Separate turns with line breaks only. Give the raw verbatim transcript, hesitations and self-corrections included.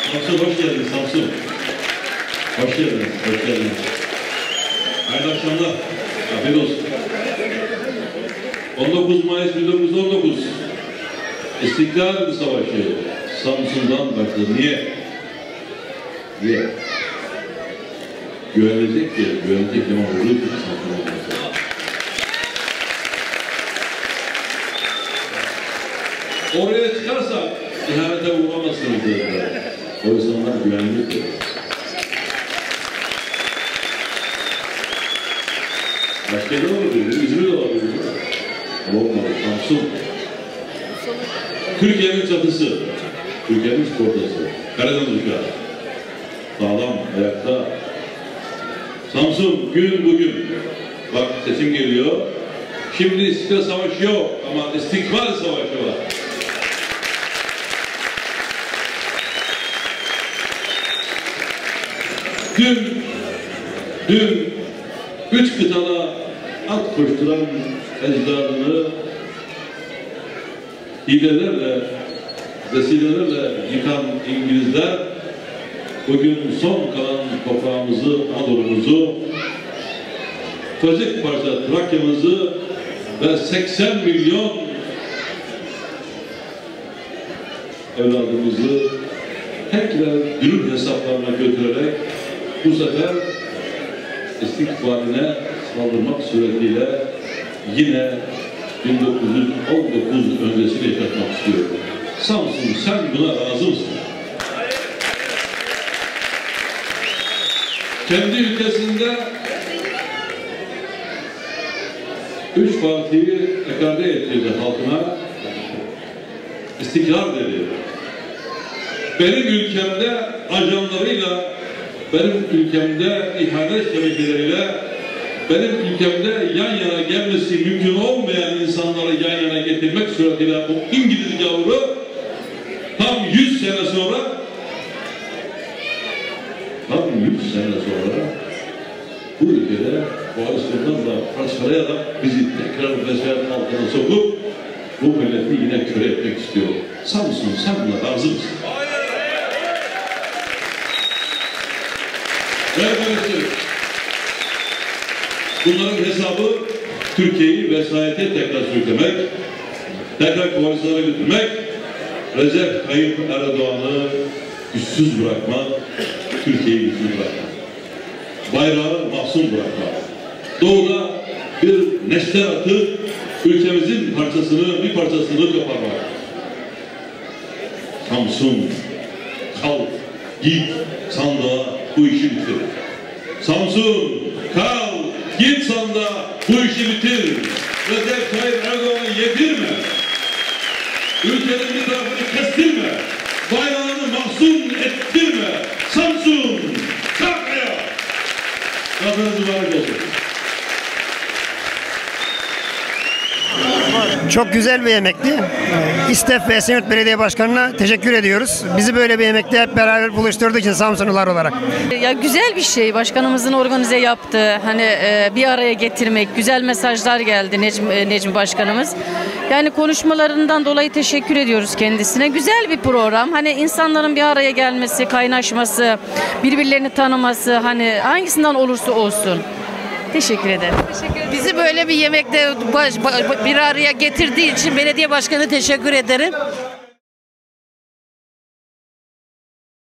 Samsun hoş geldiniz Samsun. Hoş geldiniz, hoş geldiniz. Hayırlı akşamlar. Afiyet olsun. on dokuz Mayıs bin dokuz yüz on dokuz İstiklal Savaşı Samsun'dan başladı. Niye? Niye? Güvenecek ki, güvenecek ama vurur ki Samsun'dan başladı. Oraya çıkarsa ihanete uğramazsınız dediler. O insanlar güvenliktir. Başka ne olabilir? İzmir de olabilir. Olmadı. Samsun. Türkiye'nin çatısı. Türkiye'nin sportası. Karadeniz uçağı. Sağlam, ayakta. Samsun gün bugün. Bak seçim geliyor. Şimdi İstiklal Savaşı yok ama İstikbal Savaşı var. Dün, dün üç kıtada at koşturan ecdadını hilelerle, vesilelerle yıkan İngilizler bugün son kalan toprağımızı, Anadolu'muzu, ufacık parça Trakya'mızı ve seksen milyon evladımızı tekrar gönül hesaplarına götürerek bu sefer istikbaline saldırmak suretiyle yine bin dokuz yüz on dokuz öncesini yaşatmak istiyor. Samsun sen buna razı mısın? Kendi ülkesinde üç partiyi ekarte ettirdi halkına, istikrar dedi. Benim ülkemde ajanlarıyla, benim ülkemde ihanet şebekeleriyle, benim ülkemde yan yana gelmesi mümkün olmayan insanları yan yana getirmek suretiyle bu İngiliz gavuru tam yüz sene sonra tam yüz sene sonra bu ülkede koalisyonlarla parçalayarak bizi tekrar vesayet altına sokup bu milleti yine köre etmek istiyor. Samsun sen buna razı mısın? Ve bunların hesabı Türkiye'yi vesayete tekrar sürüklemek, tekrar koalisyona götürmek, Recep Tayyip Erdoğan'ı güçsüz bırakmak, Türkiye'yi güçsüz bırakmak, bayrağı mahzun bırakmak, doğuda bir neşter atıp ülkemizin parçasını, bir parçasını koparmak. Samsun, kalk, git sandığa bu işi bitir. Samsun, kal, git sandığa bu işi bitir. Recep Tayyip Erdoğan'ı yedirme. Ülkenin bir tarafını kestirme. Bayrağını mahzun ettirme. Samsun, kalk ayağa. Kadınız mübarek olsun.
Çok güzel bir yemekti. İstef ve Esenyurt Belediye Başkanı'na teşekkür ediyoruz. Bizi böyle bir yemekte hep beraber buluşturduğu için Samsunlular olarak.
Ya güzel bir şey. Başkanımızın organize yaptığı, hani e, bir araya getirmek, güzel mesajlar geldi Necmi, e, Necmi Başkanımız. Yani konuşmalarından dolayı teşekkür ediyoruz kendisine. Güzel bir program. Hani insanların bir araya gelmesi, kaynaşması, birbirlerini tanıması, hani hangisinden olursa olsun. Teşekkür ederim.
Bizi böyle bir yemekte baş, bir araya getirdiği için belediye başkanı teşekkür ederim.